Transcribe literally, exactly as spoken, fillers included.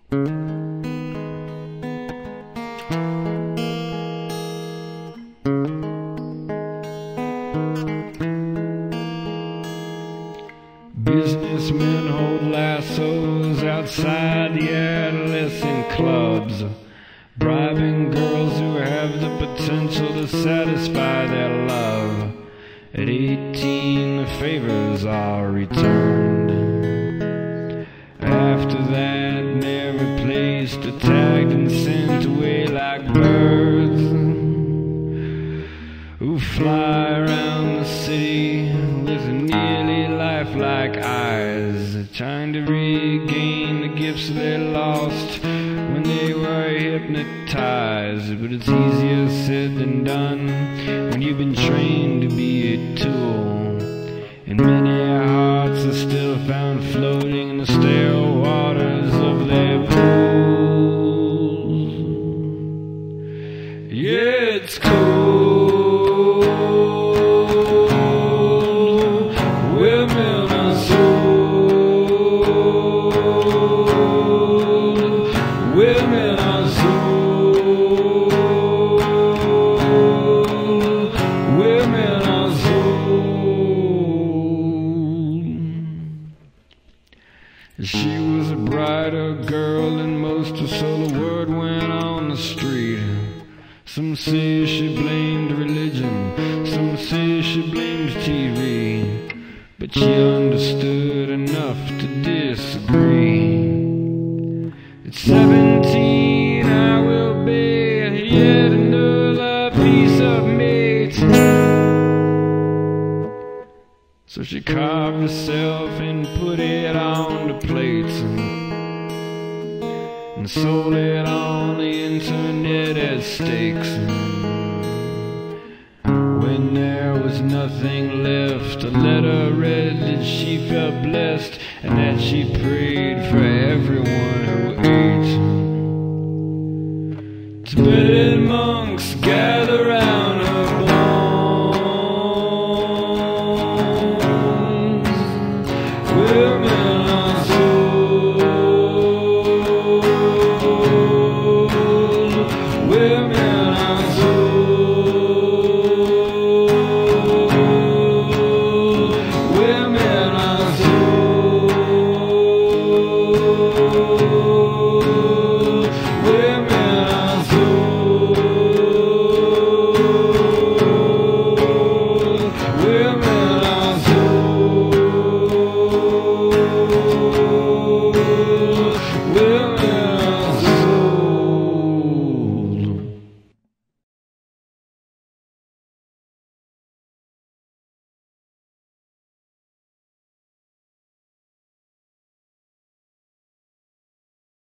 Businessmen hold lassos outside the adolescent clubs, bribing girls who have the potential to satisfy their love. At eighteen, the favors are returned. After that, they're replaced, tagged and sent away like birds who fly around the city with nearly lifelike eyes, trying to regain the gifts they lost when they were hypnotized. But it's easier said than done when you've been trained to be a tool, and many hearts are still found floating in the stale waters of their pools. Yeah, it's cool. Women are sold. Women are sold. Women are sold. She was a brighter girl than most, so the word went on the street. Some say she blamed religion, some say she blamed T V, but she understood enough to disagree. At seventeen I will be yet another piece of meat. So she carved herself and put it on the plates and sold it on the internet as steaks. When there was nothing left, a letter read that she felt blessed and that she prayed